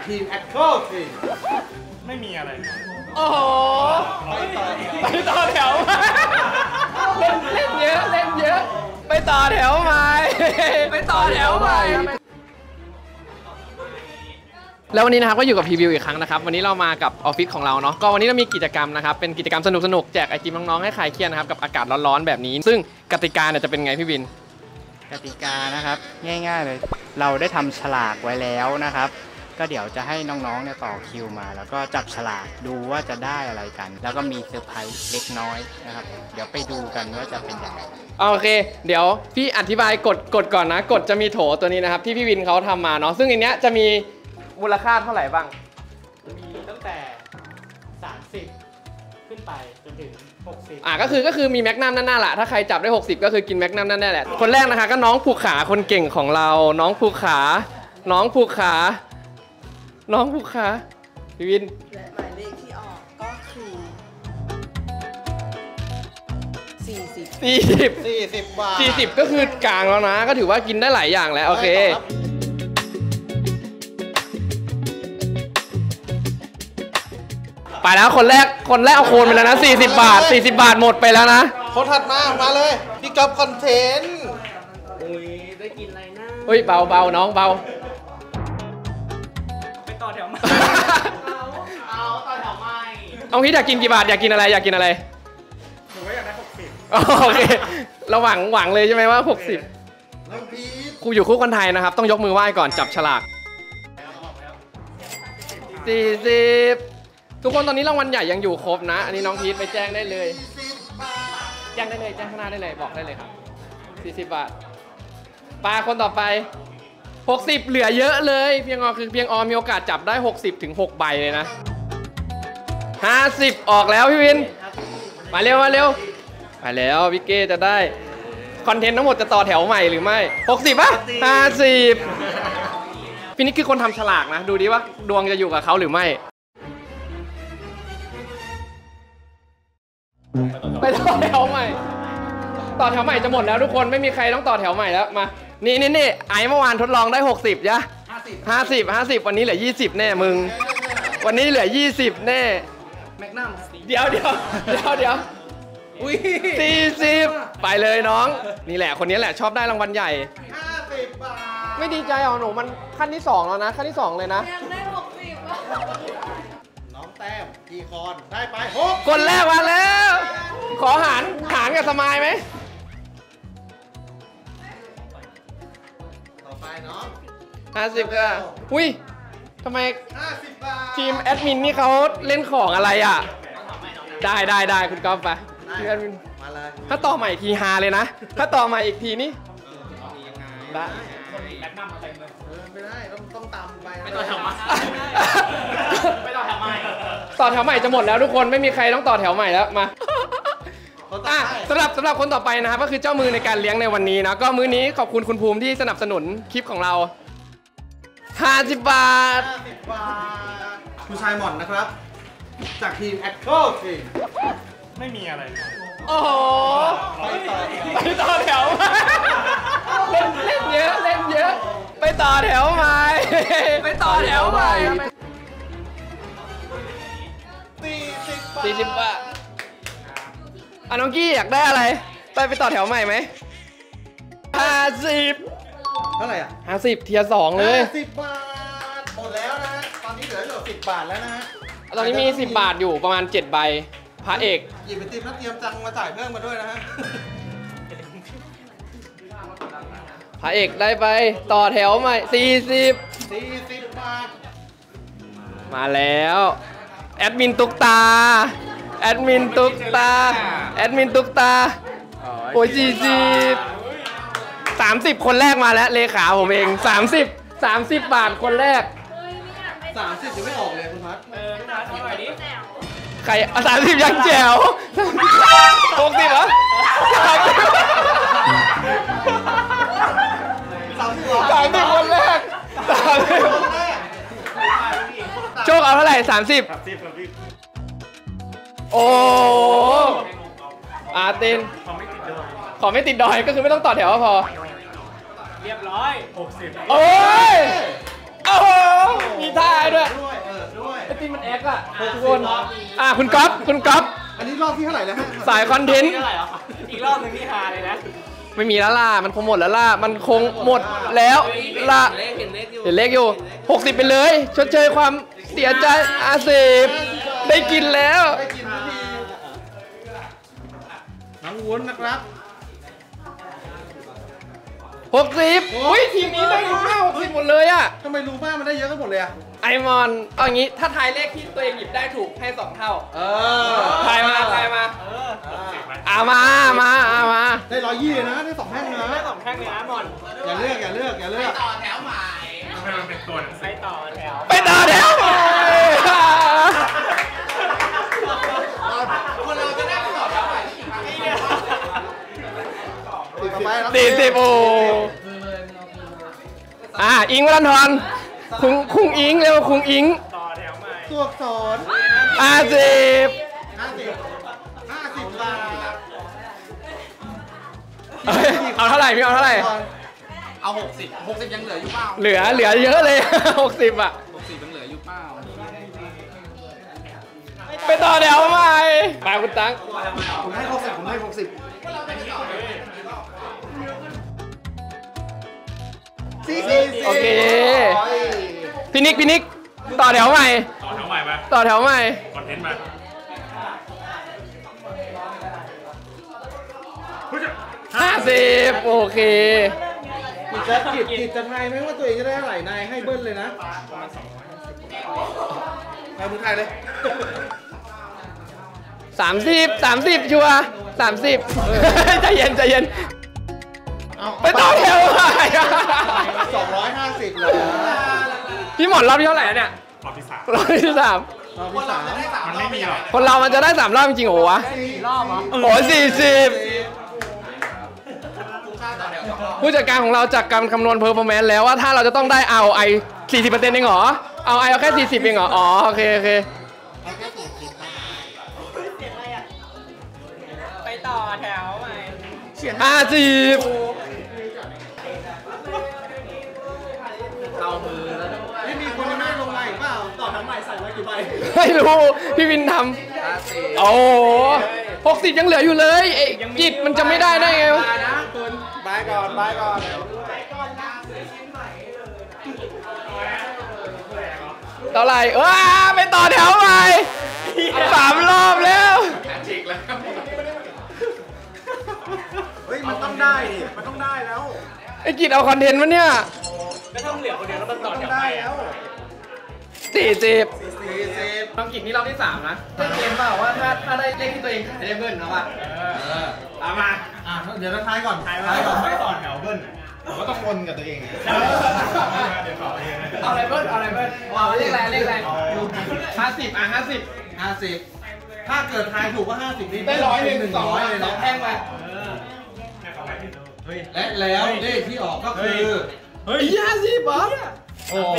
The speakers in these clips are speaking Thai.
ทีมแอคเคิลทีมไม่มีอะไรโอ้โหไปต่อแถวเล่นเยอะเล่นเยอะไปต่อแถวไหมไปต่อแถวไหมแล้ววันนี้นะครับก็อยู่กับพรีวิวอีกครั้งนะครับวันนี้เรามากับออฟฟิศของเราเนาะก็วันนี้เรามีกิจกรรมนะครับเป็นกิจกรรมสนุกๆแจกไอติมน้องๆให้คลายเครียดนะครับกับอากาศร้อนๆแบบนี้ซึ่งกติกาเนี่ยจะเป็นไงพี่บินกติกานะครับง่ายๆเลยเราได้ทำฉลากไว้แล้วนะครับก็เดี๋ยวจะให้น้องๆเนี่ยต่อคิวมาแล้วก็จับฉลากดูว่าจะได้อะไรกันแล้วก็มีเซอร์ไพรส์เล็กน้อยนะครับเดี๋ยวไปดูกันว่าจะเป็นยังไงโอเคเดี๋ยวพี่อธิบายกฎก่อนนะกฎจะมีโถตัวนี้นะครับที่พี่วินเขาทำมาเนาะซึ่งอันเนี้ยจะมีมูลค่าเท่าไหร่บ้างมีตั้งแต่30ขึ้นไปจนถึง60 ก็คือมีแมกนัมนั่นน่ะแหละถ้าใครจับได้60ก็คือกินแมกนัมนั่นแหละคนแรกนะคะก็น้องผูกขาคนเก่งของเราน้องผูกขาพี่วินและหมายเลขที่ออกก็คือ40 บาท 40ก็คือกลางแล้วนะก็ถือว่ากินได้หลายอย่างแล้วโอเคไปแล้วคนแรกเอาโคนไปแล้วนะ40 บาทหมดไปแล้วนะคนถัดมาเลยพี่ก๊อฟคอนเทนต์ได้กินอะไรนะเฮ้ยเบาน้องเบาไปต่อแถวใหม่เอาต่อแถวใหม่เอาพี่อยากกินกี่บาทอยากกินอะไรหนูว่าอยากได้60 โอเคเราหวังเลยใช่ไหมว่า60 น้องพีทครูอยู่คู่คนไทยนะครับต้องยกมือไหว้ก่อนจับฉลาก40ทุกคนตอนนี้รางวัลใหญ่ยังอยู่ครบนะอันนี้น้องพีทไปแจ้งได้เลยแจ้งได้เลยแจ้งข้างหน้าได้เลยบอกได้เลยครับ40 บาทปลาคนต่อไป60เหลือเยอะเลยเพียงออมีโอกาสจับได้60ถึง6ใบเลยนะ50ออกแล้วพี่วินมาเร็วไปแล้วพี่เก้จะได้คอนเทนต์ทั้งหมดจะต่อแถวใหม่หรือไม่60ป่ะ50พี่นี่คือคนทำฉลากนะดูดิว่าดวงจะอยู่กับเขาหรือไม่ไปต่อแถวใหม่จะหมดแล้วทุกคนไม่มีใครต้องต่อแถวใหม่แล้วมานี่ไอ้เมื่อวานทดลองได้60จ้ะ50วันนี้เหลือ20แน่มึงวันนี้เหลือ20แน่แมกนัมเดี๋ยวอุ้ย 40ไปเลยน้องนี่แหละคนนี้แหละชอบได้รางวัลใหญ่ 50 บาทไม่ดีใจหรอหนูมันขั้นที่2แล้วนะขั้นที่2เลยนะยังได้60 น้องแต้มกี่คอนได้ไปคนแรกมาแล้วขอหารกับสมายไหมต่อไปน้อง 50ก็อุ้ยทำไม 50 บาททีมแอดมินนี่เขาเล่นของอะไรอ่ะได้คุณก๊อฟไปทีมแอดมินมาเลยถ้าต่อใหม่ทีฮาเลยนะถ้าต่อใหม่อีกทีนี่ได้แมกนัมมาเต็มเลยไม่ได้ต้องตามไปต่อแถวใหม่ต่อแถวใหม่จะหมดแล้วทุกคนไม่มีใครต้องต่อแถวใหม่แล้วมาสำหรับคนต่อไปนะครับก็คือเจ้ามือในการเลี้ยงในวันนี้นะก็มื้อนี้ขอบคุณคุณภูมิที่สนับสนุนคลิปของเรา50 บาทผู้ชายหม่อนนะครับจากทีมแอคเคิลทีมไม่มีอะไรโอ้โหไปต่อแถวเล่นเยอะไปต่อแถวไหมไปต่อแถวไหม40 บาทน้องกี้อยากได้อะไรไปต่อแถวใหม่ไหม50 เท่าไหร่อ่ะ 50เทียร์2เลย 50 บาทหมดแล้วนะตอนนี้เหลืออยู่10 บาทแล้วนะฮะตอนนี้มี10 บาทอยู่ประมาณ7ใบพระเอกหยิบไปติมแล้วเตรียมจังมาจ่ายเพิ่มมาด้วยนะฮะพระเอกได้ไปต่อแถวใหม่ 40 บาทมาแล้วแอดมินตุ๊กตาโอ้ย30คนแรกมาแล้วเลขาผมเอง30 บาทคนแรก 30ยังไม่ออกเลยคุณพัดใคร30ยังแจ๋ว60เหรอ30คนแรกโชคเอาเท่าไหร่30โอ้ตินขอไม่ติดดอยก็คือไม่ต้องต่อแถวก็พอเรียบร้อย60 โอ้ยโอ้โหมีท่าด้วยด้วยไอ้ที่มันแอคอะทุกคนคุณก๊อฟคุณก๊อฟอันนี้รอบที่เท่าไหร่แล้วฮะสายคอนเทนต์อีกรอบหนึ่งที่ฮาเลยนะไม่มีแล้วล่ะมันคงหมดแล้วล่ะมันคงหมดแล้วล่ะเห็นเลขอยู่60ไปเลยชดเชยความเสียใจ50ได้กินแล้วได้กินทันทีน้องวุ้นนะครับ 60อุ้ยทีมนี้ได้รู้มาก60หมดเลยอะทำไมรู้บ้างมันได้เยอะกันหมดเลยอะไอมอนเอาอย่างงี้ถ้าทายเลขที่ตัวเองหยิบได้ถูกให้2 เท่า ทายมาเอามาได้120เลยนะได้2แท่งเลยนะได้2แท่งเลยนะหมอนอย่าเลือกอย่าเลือกอย่าเลือกต่อแถวใหม่ไปต่อแถวไปต่อแถวคนเราจะได้ไปต่อแถวใหม่อีกครั้งนี้เนี่ยติดต่อไปครับ 40โอ้อิงวัลันทรคุงอิงเร็วคุงอิงต่อแถวใหม่ตัวอักษร 50 50 บาทเอาเท่าไหร่พี่เอาเท่าไหร่เอา60ยังเหลืออยู่เปล่าเหลือเยอะเลย 60อ่ะ 60ยังเหลืออยู่เปล่าไปต่อแถวใหม่ไปคุณตั๊กผมให้60ผมให้60 โอเคพี่นิกต่อแถวใหม่ต่อแถวใหม่ไหมต่อแถวใหม่คอนเทนต์มา 50โอเคกิจจะทายไหมว่าตัวเองจะได้เท่าไหร่นายให้เบิ้ลเลยนะเอามือไทยเลย 30ชัวร์30ใจเย็นเอาไปต่อแถวใหม่ 250เลยพี่หมอนรอบที่เท่าไหร่เนี่ยรอบที่ 3 รอบที่3 รอบที่3 มันไม่มีหรอกคนเรามันจะได้3รอบจริงๆโอ้วะรอบเหรอโอ้40ผู้จัดการของเราจากการคำนวณเพอร์ฟอร์แมนซ์แล้วว่าถ้าเราจะต้องได้เอาไอ40%เองเหรอเอาแค่40เองเหรออ๋อโอเคไปต่อแถวใหม่ 50 เอามือแล้วด้วยไม่มีคนยังไม่ลงมาอีกเปล่าต่อทั้งใหม่ใส่ไว้กี่ใบไม่รู้พี่วินทำโอ้60ยังเหลืออยู่เลยไอ้จิตมันจะไม่ได้ไงวะบายก่อนเท่าไหร่ไปต่อแถวใหม่3 รอบแล้วเฮ้ยมันต้องได้ดิมันต้องได้แล้วไอ้จิตเอาคอนเทนต์มันเนี่ยก็ต้องเหลือคนเดียวแล้วมันต่อแถวใหได้ม่แล้ว 40ต้องกินนี่รอบที่3นะเล่นเกมเปล่าว่าถ้าได้เลขที่ตัวเองจะได้เบิ้ลนะว่ะเอามาเดี๋ยวเราทายก่อนทายก่อนไม่ต่อแถวเบิ้ลผมก็ต้องวนกับตัวเองเอาอะไรเบิ้ลว้าวเลขอะไร50 50ถ้าเกิดทายถูกก็50นี่ได้100 100เลยนะ 2แท่งไปและแล้วเลขที่ออกก็คือเฮ้ย50เหรอโอ้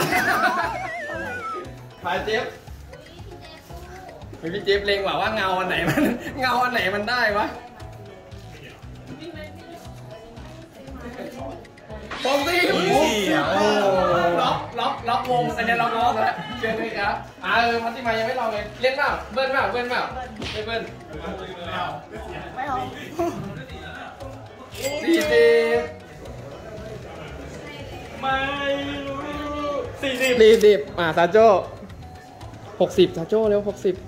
ไปเจี๊ยบพี่เจี๊ยบเล็งว่าเงาอันไหนมันได้วะผมสิล็อกวงอันนี้ล็อกแล้วเชิญเลยครับพัติมายังไม่ลองเลยเล่นเปล่าเบิ้ลไม่เบิ้ล40ซาโจ้60ซาโจ้เร็ว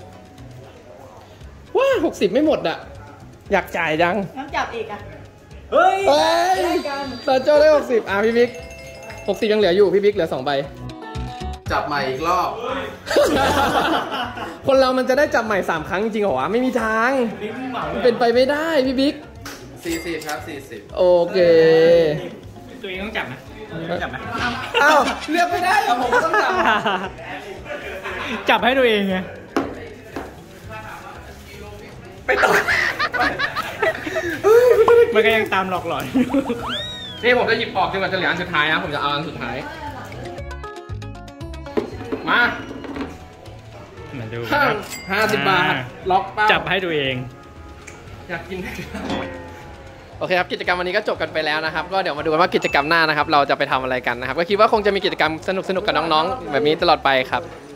60ว้า60ไม่หมดอ่ะอยากจ่ายจังน้ำจับอีกอ่ะเฮ้ยซาโจ้ได้60พี่บิ๊ก60ยังเหลืออยู่พี่บิ๊กเหลือ2 ใบจับใหม่อีกรอบคนเรามันจะได้จับใหม่3 ครั้งจริงเหรอวะไม่มีทางมันเป็นไปไม่ได้พี่บิ๊ก 40ครับ40 โอเคตัวเองต้องจับนะจับไหมอ้าวเลือกไม่ได้เหรอผมก็ต้องจับจับให้ตัวเองไงไปต่อมันก็ยังตามหลอกหลอนนี่ผมจะหยิบออกจนกว่าจะเหลืออันสุดท้ายนะผมจะเอาอันสุดท้ายมามาดู 50 บาทล็อกเป้าจับให้ตัวเองอยากกินโอเคครับกิจกรรมวันนี้ก็จบกันไปแล้วนะครับก็เดี๋ยวมาดูกันว่ากิจกรรมหน้านะครับเราจะไปทำอะไรกันนะครับก็คิดว่าคงจะมีกิจกรรมสนุกๆกับน้องๆแบบนี้ตลอดไปครับ